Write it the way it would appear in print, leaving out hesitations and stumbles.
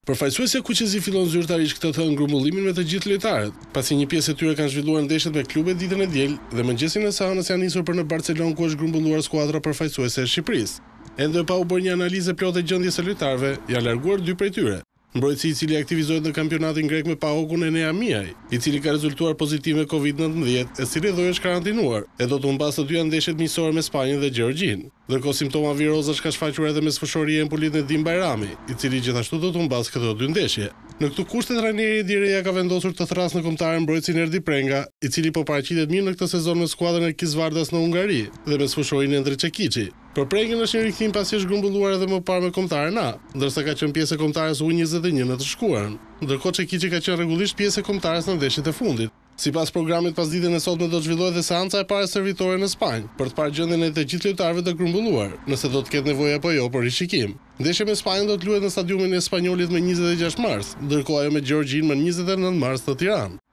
Përfaqësuesja Kuqezi fillon zyrtarisht këtë thënë grumbullimin me të gjithë lojtarët, pasi një pjesë e tyre kanë zhvilluar ndeshjet me klubet ditën e diel dhe mëngjesin e sahanës janë nisur për në Barcelonë ku është grumbulluar skuadra përfaqësuese e Shqipërisë. Ende pa u bërë një analizë plotë e gjendjes së lojtarëve, janë larguar 2 prej tyre. Mbrojtësi i cili aktivizohet në kampionatin grek me PAOK-un Enea Miaj, i cili ka rezultuar pozitiv me Covid-19, e cili do është karantinuar, e do të humbasë të 2 ndeshjet miqësore me Spanjën dhe Gjergjin. Ndërkohë simptoma virozash ka shfaqur edhe me sfëshori e Empolit Nedim Bajrami, i cili gjithashtu do të humbasë këto 2 ndeshje. Në këto kushte trajneri Direja ka vendosur të thrasë në kombëtaren mbrojtësin Erdi Prenga, i cili po paraqitet mirë në këtë sezon me skuadrën e Kisvardas në Hungari dhe me sfëshorin Endre Çekiçi. Për Prengën është një rikthim pasi është grumbulluar edhe më parë me kombëtaren A, ndërsa ka qenë pjesë e kombëtares U21 në të shkuarën. Ndërkohë Çekiçi ka qenë rregullisht pjesë e kombëtares në ndeshjet e fundit. Sipas programit, pas ditën e sotme do të zhvillohet dhe seanca e parë servitore në Spanjë për të parë gjendjen e të gjithë lojtarëve të grumbulluar, nëse do të ketë nevojë apo jo për rishikim. Ndeshja me Spanjën do të luhet në stadiumin e Spanjolit më 26 mars, ndërkohë ajo me Gjergjin më 29 mars në Tiranë.